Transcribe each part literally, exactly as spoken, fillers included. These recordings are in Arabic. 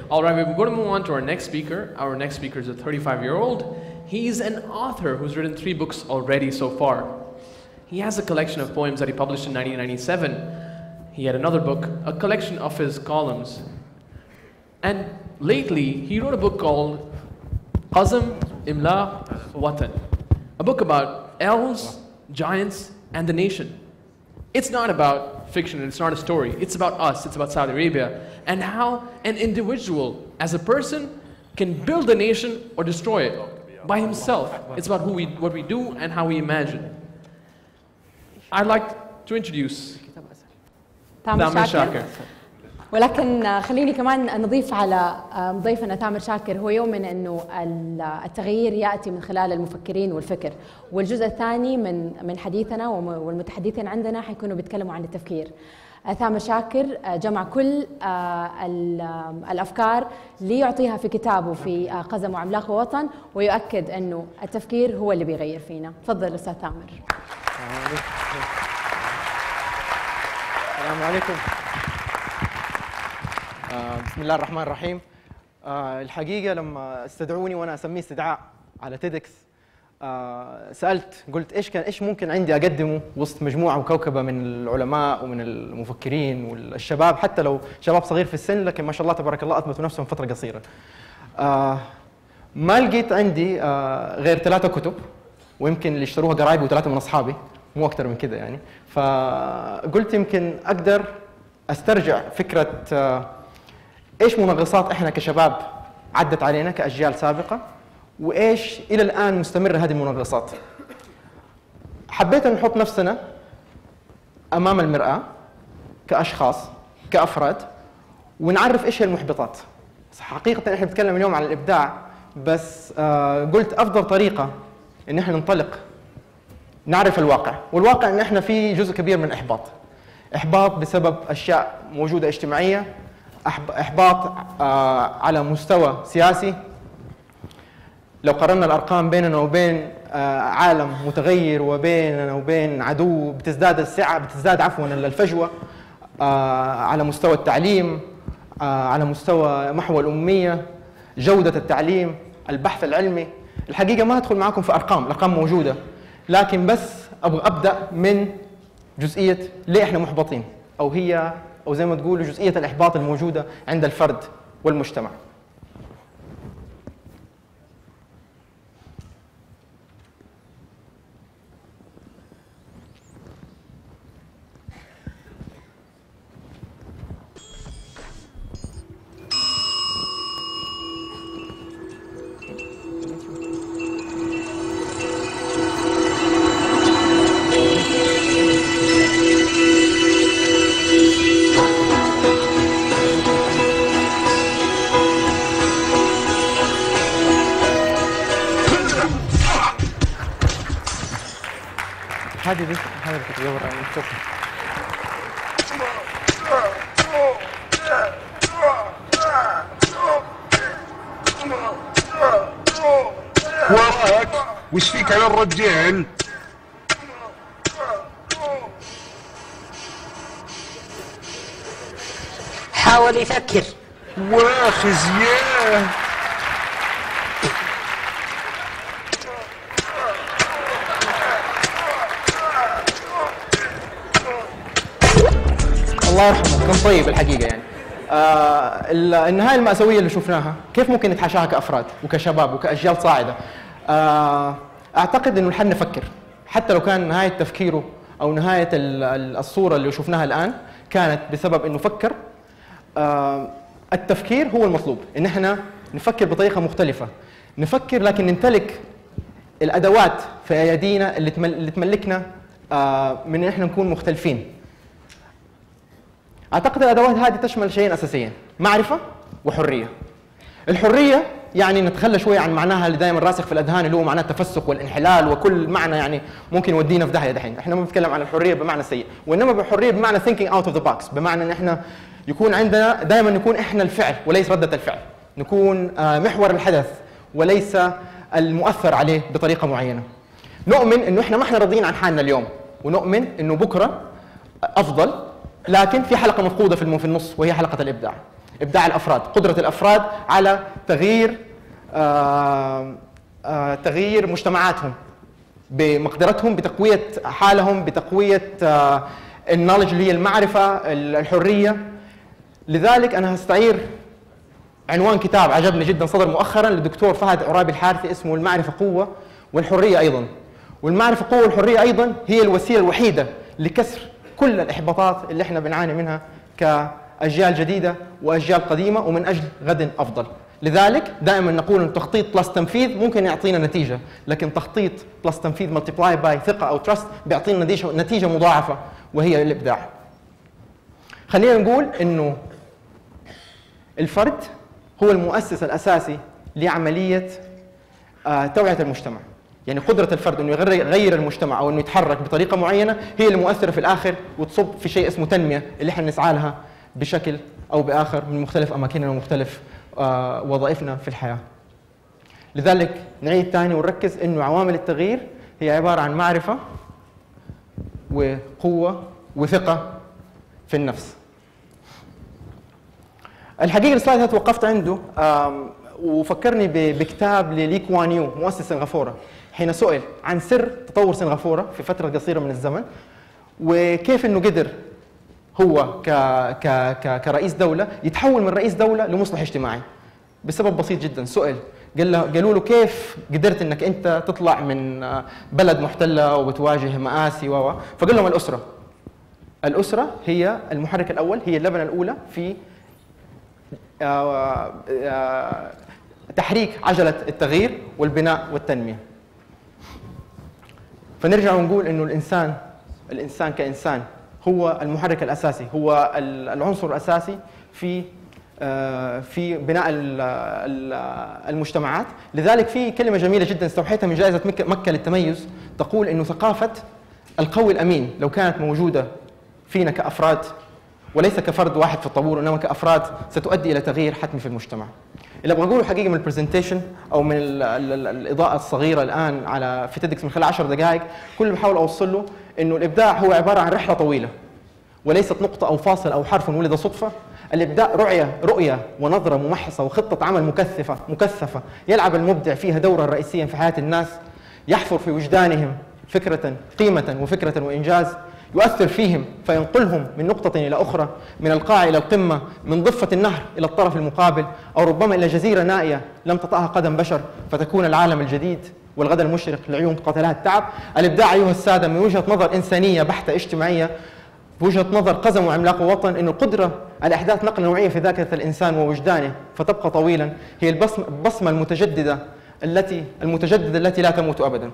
All right, we're going to move on to our next speaker. Our next speaker is a thirty-five-year-old. He's an author who's written three books already so far. He has a collection of poems that he published in nineteen ninety-seven. He had another book, a collection of his columns. And lately, he wrote a book called Qazm, Imla, Watan, a book about elves, giants, and the nation. It's not about fiction, it's not a story. It's about us, it's about Saudi Arabia, and how an individual, as a person, can build a nation or destroy it by himself. It's about who we, what we do and how we imagine. I'd like to introduce تامر شاكر. ولكن خليني كمان نضيف على ضيفنا تامر شاكر، هو يؤمن انه التغيير ياتي من خلال المفكرين والفكر، والجزء الثاني من من حديثنا والمتحدثين عندنا حيكونوا بيتكلموا عن التفكير. تامر شاكر جمع كل الافكار ليعطيها في كتابه في قزم وعملاق ووطن، ويؤكد انه التفكير هو اللي بيغير فينا. تفضل استاذ تامر. السلام عليكم. آه بسم الله الرحمن الرحيم. آه الحقيقة لما استدعوني وأنا أسميه استدعاء على تيدكس، آه سألت قلت إيش كان إيش ممكن عندي أقدمه وسط مجموعة وكوكبة من العلماء ومن المفكرين والشباب، حتى لو شباب صغير في السن لكن ما شاء الله تبارك الله أثبتوا نفسهم فترة قصيرة. آه ما لقيت عندي آه غير ثلاثة كتب، ويمكن اللي اشتروها قرايبي وثلاثة من أصحابي، مو أكثر من كده يعني. فقلت يمكن أقدر أسترجع فكرة إيش منغصات إحنا كشباب عدت علينا كأجيال سابقة، وإيش إلى الآن مستمرة هذه المنغصات. حبيت أن نحط نفسنا أمام المرآة كأشخاص كأفراد ونعرف إيش هي المحبطات. حقيقة إحنا بنتكلم اليوم عن الإبداع، بس قلت أفضل طريقة إن إحنا ننطلق نعرف الواقع، والواقع ان احنا في جزء كبير من احباط. احباط بسبب اشياء موجوده اجتماعيه، احباط آه على مستوى سياسي. لو قارنا الارقام بيننا وبين آه عالم متغير وبيننا وبين عدو، بتزداد السعه بتزداد عفوا الفجوه. آه على مستوى التعليم، آه على مستوى محو الاميه، جوده التعليم، البحث العلمي. الحقيقه ما هدخل معاكم في ارقام، الارقام موجوده، لكن بس ابغى ابدا من جزئيه ليه احنا محبطين، او هي او زي ما تقولوا جزئيه الاحباط الموجوده عند الفرد والمجتمع. هذه دي هذه كنت بدور عليها. شكرا. وراك وش فيك على الرجال؟ حاول يفكر. واخزياه. الله يرحمه كان طيب الحقيقه يعني. آه النهايه المأساويه اللي شفناها كيف ممكن نتحاشاها كافراد وكشباب وكاجيال صاعده؟ آه اعتقد انه الحل نفكر، حتى لو كان نهايه تفكيره او نهايه الصوره اللي شفناها الان كانت بسبب انه فكر. آه التفكير هو المطلوب، ان احنا نفكر بطريقه مختلفه، نفكر لكن نمتلك الادوات في ايدينا اللي اللي تملكنا آه من ان احنا نكون مختلفين. اعتقد الادوات هذه تشمل شيئين اساسيين: معرفه وحريه. الحريه يعني نتخلى شويه عن معناها اللي دائما راسخ في الاذهان اللي هو معناه التفسخ والانحلال وكل معنى يعني ممكن يودينا في داهيه دحين. احنا ما بنتكلم عن الحريه بمعنى سيء، وانما بالحريه بمعنى thinking out of the box، بمعنى ان احنا يكون عندنا دائما نكون احنا الفعل وليس رده الفعل، نكون محور الحدث وليس المؤثر عليه بطريقه معينه. نؤمن انه احنا ما احنا راضيين عن حالنا اليوم، ونؤمن انه بكره افضل، لكن في حلقه مفقوده في في النص وهي حلقه الابداع. ابداع الافراد، قدره الافراد على تغيير آه آه تغيير مجتمعاتهم بمقدرتهم، بتقويه حالهم، بتقويه آه النولج اللي هي المعرفه، الحريه. لذلك انا هستعير عنوان كتاب عجبني جدا صدر مؤخرا للدكتور فهد عرابي الحارثي اسمه المعرفة قوة والحرية أيضا. والمعرفة قوة والحرية أيضا هي الوسيلة الوحيدة لكسر كل الإحباطات اللي احنا بنعاني منها كأجيال جديدة وأجيال قديمة ومن أجل غد أفضل. لذلك دائما نقول أن تخطيط بلس تنفيذ ممكن يعطينا نتيجة، لكن تخطيط بلس تنفيذ ملتبلاي باي ثقة أو تراست بيعطينا نتيجة نتيجة مضاعفة وهي الإبداع. خلينا نقول إنه الفرد هو المؤسس الأساسي لعملية آه توعية المجتمع. يعني قدرة الفرد إنه يغير المجتمع أو إنه يتحرك بطريقة معينة هي المؤثرة في الآخر وتصب في شيء اسمه تنمية اللي احنا نسعى لها بشكل أو بآخر من مختلف أماكننا ومختلف آه وظائفنا في الحياة. لذلك نعيد تاني ونركز إنه عوامل التغيير هي عبارة عن معرفة وقوة وثقة في النفس. الحقيقة السلايد هذا توقفت عنده وفكرني بكتاب للي كوان يو مؤسس سنغافورة، حين سئل عن سر تطور سنغافورة في فترة قصيرة من الزمن وكيف انه قدر هو ك ك ك كرئيس دولة يتحول من رئيس دولة لمصلح اجتماعي بسبب بسيط جدا. سئل قال له قالوا له كيف قدرت انك انت تطلع من بلد محتلة وبتواجه مآسي و فقال لهم الأسرة. الأسرة هي المحرك الأول، هي اللبنة الأولى في آه آه تحريك عجلة التغيير والبناء والتنمية. فنرجع ونقول إنه الإنسان الإنسان كإنسان هو المحرك الأساسي، هو العنصر الأساسي في آه في بناء المجتمعات. لذلك في كلمة جميلة جدا استوحيتها من جائزة مكة للتميز تقول إنه ثقافة القوي الأمين لو كانت موجودة فينا كأفراد وليس كفرد واحد في الطابور انما كافراد ستؤدي الى تغيير حتمي في المجتمع. اللي ابغى اقوله حقيقه من البرزنتيشن او من ال ال ال الاضاءه الصغيره الان على في تيدكس من خلال عشر دقائق، كل اللي بحاول اوصل له انه الابداع هو عباره عن رحله طويله وليست نقطه او فاصل او حرف ولد صدفه. الابداع رؤيه رؤيه ونظره ممحصه وخطه عمل مكثفه مكثفه يلعب المبدع فيها دورا رئيسيا في حياه الناس، يحفر في وجدانهم فكره قيمه وفكره وانجاز يؤثر فيهم فينقلهم من نقطة إلى أخرى، من القاع إلى القمة، من ضفة النهر إلى الطرف المقابل، أو ربما إلى جزيرة نائية لم تطأها قدم بشر فتكون العالم الجديد والغد المشرق لعيون قتلها التعب. الإبداع أيها السادة من وجهة نظر إنسانية بحتة اجتماعية، بوجهة نظر قزم وعملاق ووطن، إنه القدرة على إحداث نقلة نوعية في ذاكرة الإنسان ووجدانه فتبقى طويلا هي البصمة المتجددة التي المتجددة التي لا تموت أبدا.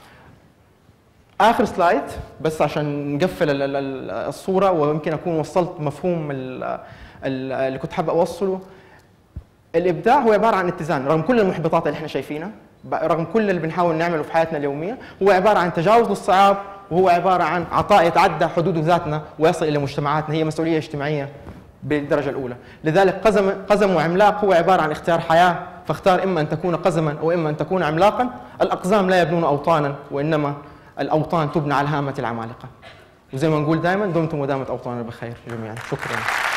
آخر سلايد بس عشان نقفل الصورة ويمكن أكون وصلت مفهوم اللي كنت حابب أوصله. الإبداع هو عبارة عن اتزان رغم كل المحبطات اللي احنا شايفينها، رغم كل اللي بنحاول نعمله في حياتنا اليومية، هو عبارة عن تجاوز للصعاب وهو عبارة عن عطاء يتعدى حدود ذاتنا ويصل إلى مجتمعاتنا، هي مسؤولية اجتماعية بالدرجة الأولى. لذلك قزم قزم وعملاق هو عبارة عن اختيار حياة، فاختار إما أن تكون قزما أو إما أن تكون عملاقا. الأقزام لا يبنون أوطانا وإنما الأوطان تبنى على هامة العمالقة. وزي ما نقول دائما دمتم ودامت أوطاننا بخير جميعا. شكرا.